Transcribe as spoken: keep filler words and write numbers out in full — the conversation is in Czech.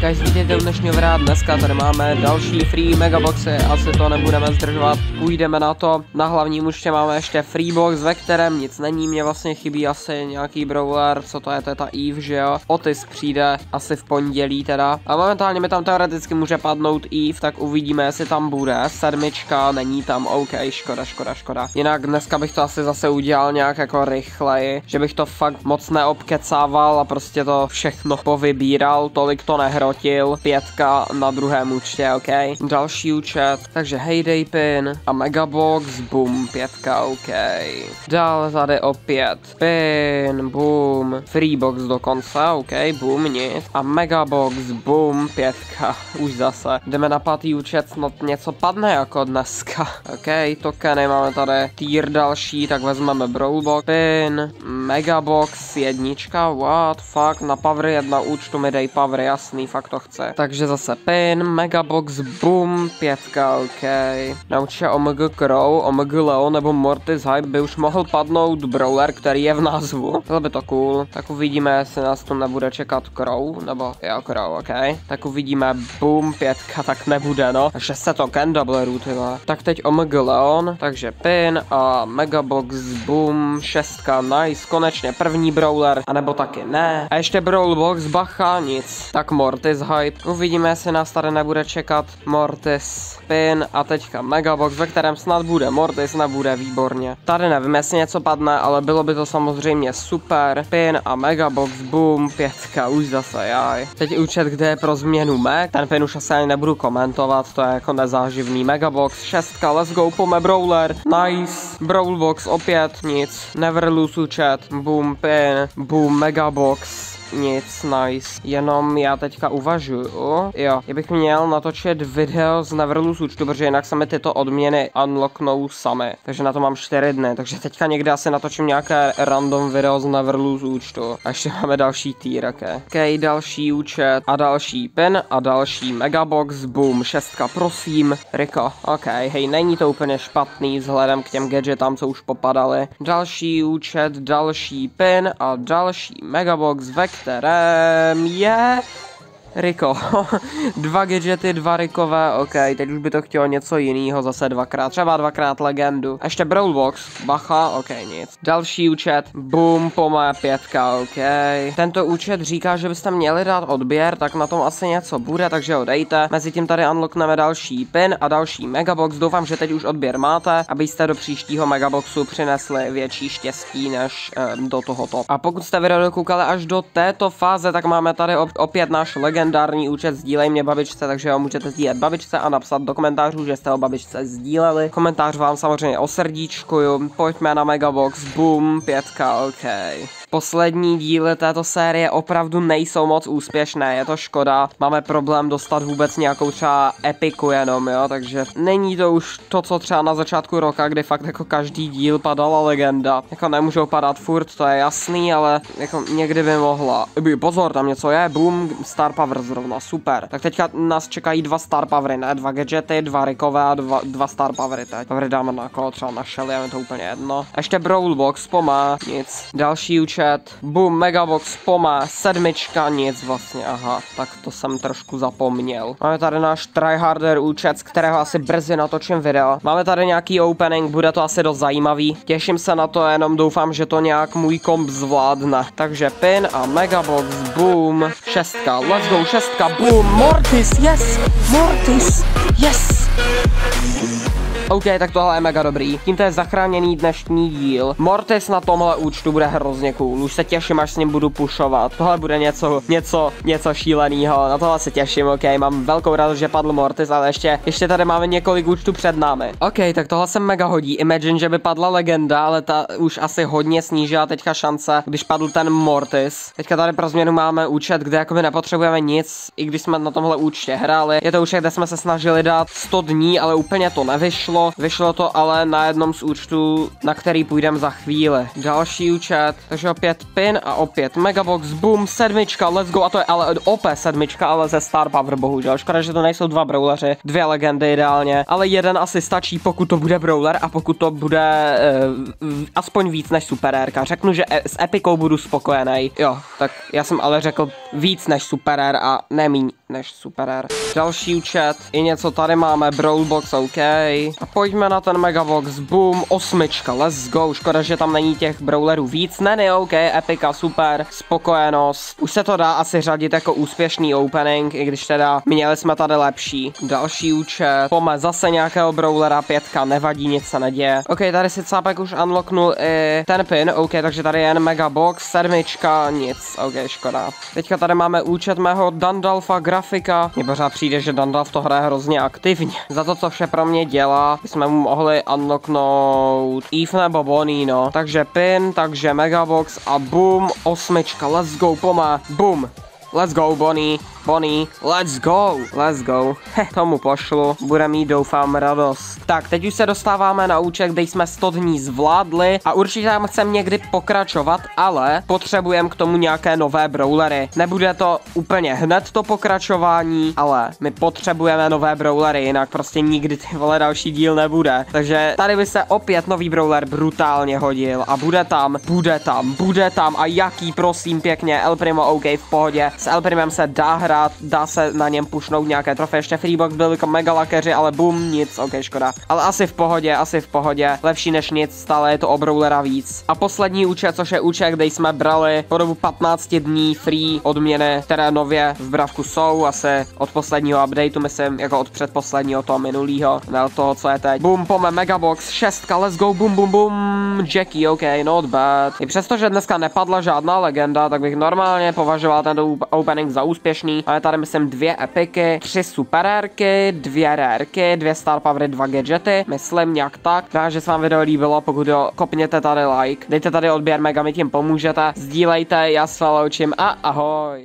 guys, vítejte u dnešního videa. Dneska tady máme další free megaboxy, asi to nebudeme zdržovat, půjdeme na to. Na hlavním účtě máme ještě freebox, ve kterém nic není, mě vlastně chybí asi nějaký brawler, co to je, to je ta Eve, že jo. Otis přijde asi v pondělí teda. A momentálně mi tam teoreticky může padnout Eve, tak uvidíme, jestli tam bude. Sedmička, není tam, OK, škoda, škoda, škoda. Jinak dneska bych to asi zase udělal nějak jako rychleji, že bych to fakt moc neobkecával a prostě to všechno povybíral, tolik to nehrotil. Pětka na druhém účtě, OK. Další účet, takže Heyday pin a megabox, boom, pětka, OK. Dále tady opět pin, boom, freebox dokonce, OK, boom, nic. A megabox, boom, pětka, už zase. Jdeme na pátý účet, snad něco padne jako dneska. OK, tokeny, máme tady tier další, tak vezmeme brawlbox, pin, megabox, jednička, what, fuck, na power jedna účtu mi dej power, jasný, fakt to chce. Takže zase pin, megabox, boom, pětka, OK. Na účtě Omg Crow, Omg Leon nebo Mortis Hype by už mohl padnout brawler, který je v názvu. Bylo by to cool. Tak uvidíme, jestli nás tu nebude čekat Crow, nebo jo, Crow, OK. Tak uvidíme, boom, pětka, tak nebude, no. šest set token, double root, tyhle. Tak teď Omg Leon, takže pin a megabox, boom, šestka, nice, konečně první brawler, anebo taky ne. A ještě brawlbox, bacha, nic. Tak Mortis Hype, uvidíme, jestli nás tady nebude čekat Mortis, pin a teďka megabox, ve kterém snad bude Mortis, nebude, výborně. Tady nevím, jestli něco padne, ale bylo by to samozřejmě super. Pin a megabox, boom, pětka, už zase jaj. Teď účet, kde je pro změnu Mac, ten pin už asi ani nebudu komentovat, to je jako nezáživný. Megabox, šestka, let's go, pome brawler, nice. Brawlbox, opět nic, never lose účet, boom, pin, boom, megabox. Nic, nice. Jenom já teďka uvažuju, jo, já bych měl natočit video z Neverlose účtu, protože jinak se mi tyto odměny unlocknou sami. Takže na to mám čtyři dny, takže teďka někde asi natočím nějaké random video z Neverlose účtu. A ještě máme další tier, okay. OK, další účet a další pin a další megabox, boom, šestka, prosím, Riko, OK, hej, není to úplně špatný vzhledem k těm gadgetám, co už popadaly. Další účet, další pin a další megabox, ve kterém je Riko. Dva gadgety, dva Rikové, OK, teď už by to chtělo něco jiného, zase dvakrát, třeba dvakrát legendu. Ještě brawlbox, bacha, OK, nic. Další účet, boom, pomé, pětka, OK. Tento účet říká, že byste měli dát odběr, tak na tom asi něco bude, takže ho dejte. Mezitím tady unlockneme další pin a další megabox, doufám, že teď už odběr máte, abyste do příštího megaboxu přinesli větší štěstí než eh, do tohoto. A pokud jste video dokoukali až do této fáze, tak máme tady op opět náš legend legendární účet Sdílej mě babičce, takže ho můžete sdílet babičce a napsat do komentářů, že jste ho babičce sdíleli. Komentář vám samozřejmě osrdíčkuju. Pojďme na megabox, boom, pětka, OK. Poslední díly této série opravdu nejsou moc úspěšné, je to škoda. Máme problém dostat vůbec nějakou třeba epiku jenom, jo, takže není to už to, co třeba na začátku roka, kdy fakt jako každý díl padala legenda. Jako nemůžou padat furt, to je jasný, ale jako někdy by mohla. Pozor, tam něco je, boom, star power zrovna, super. Tak teďka nás čekají dva star powery, ne? Dva gadgety, dva Rikové a dva, dva star powery teď. Powery dáme na kolo, třeba na Shelly, je to úplně jedno. Ještě brawlbox, pomá, nic. Další účet, boom, megabox, pomá, sedmička, nic vlastně, aha, tak to jsem trošku zapomněl. Máme tady náš tryharder účet, z kterého asi brzy natočím video. Máme tady nějaký opening, bude to asi dost zajímavý. Těším se na to, jenom doufám, že to nějak můj komp zvládne. Takže pin a megabox, boom, šestka, let's go, šestka, boom, Mortis, yes, Mortis, yes. OK, tak tohle je mega dobrý. Tímto je zachráněný dnešní díl. Mortis na tomhle účtu bude hrozně cool. Už se těším, až s ním budu pušovat. Tohle bude něco, něco, něco šílenýho. Na tohle se těším, OK. Mám velkou radost, že padl Mortis, ale ještě, ještě tady máme několik účtů před námi. OK, tak tohle se mega hodí. Imagine, že by padla legenda, ale ta už asi hodně snížila teďka šance, když padl ten Mortis. Teďka tady pro změnu máme účet, kde jakoby nepotřebujeme nic, i když jsme na tomhle účtě hráli. Je to účet, kde jsme se snažili dát sto dní, ale úplně to nevyšlo. nevypadlo, vyšlo to ale na jednom z účtů, na který půjdeme za chvíli. Další účet, takže opět pin a opět Megabox, boom, sedmička, let's go, a to je ale O P sedmička, ale ze Star Power, bohužel. Škoda, že to nejsou dva brawleři, dvě legendy ideálně, ale jeden asi stačí, pokud to bude brawler a pokud to bude uh, aspoň víc než super rarka. Řeknu, že e s epikou budu spokojený. Jo, tak já jsem ale řekl víc než super rare a nemíň než super rare. Další účet, i něco tady máme, Brawlbox, OK. A pojďme na ten Megabox, boom, osmička, let's go. Škoda, že tam není těch brawlerů víc, ne, ne, OK, epika, super, spokojenost. Už se to dá asi řadit jako úspěšný opening, i když teda měli jsme tady lepší. Další účet, pome zase nějakého brawlera, pětka, nevadí, nic se neděje. OK, tady si Cápek už unlocknul i ten pin, OK, takže tady je jen Megabox, sedmička, nic, OK, škoda. Teďka tady máme účet mého Dandalfa grafika. Mně pořád přijde, že Dandalf to hraje hrozně aktivně. Za to, co vše pro mě dělá, jsme mu mohli unlocknout Eve nebo Bonnie, no. Takže pin, takže Megabox a boom, osmička, let's go, pome, boom. Let's go, Bonnie, Bonnie, let's go, let's go. Heh, tomu pošlu, bude mít, doufám, radost. Tak, teď už se dostáváme na účet, kde jsme sto dní zvládli a určitě tam chcem někdy pokračovat, ale potřebujeme k tomu nějaké nové brawlery. Nebude to úplně hned to pokračování, ale my potřebujeme nové brawlery, jinak prostě nikdy ty vole další díl nebude. Takže tady by se opět nový brawler brutálně hodil a bude tam, bude tam, bude tam a jaký, prosím pěkně, El Primo, OK, v pohodě. S El Primem se dá hrát, dá se na něm pušnout nějaké trofeje, ještě Freebox byl jako mega lakeři, ale boom, nic, ok, škoda. Ale asi v pohodě, asi v pohodě, lepší než nic, stále je to o brawlera víc. A poslední účet, což je účet, kde jsme brali po dobu patnácti dní free odměny, které nově v Bravku jsou, asi od posledního updateu, myslím, jako od předposledního toho minulýho, ne od toho, co je teď. Boom, pome, Megabox, šestka, let's go, boom, boom, boom, Jackie, ok, not bad. I přesto, že dneska nepadla žádná legenda, tak bych normálně považoval tento opening za úspěšný. Máme tady, myslím, dvě epiky, tři super rarky, dvě rarky, dvě star powery, dva gadgety, myslím nějak tak. Takže že se vám video líbilo, pokud jo, kopněte tady like, dejte tady odběr, mega mi tím pomůžete, sdílejte, já s Feloučím a ahoj.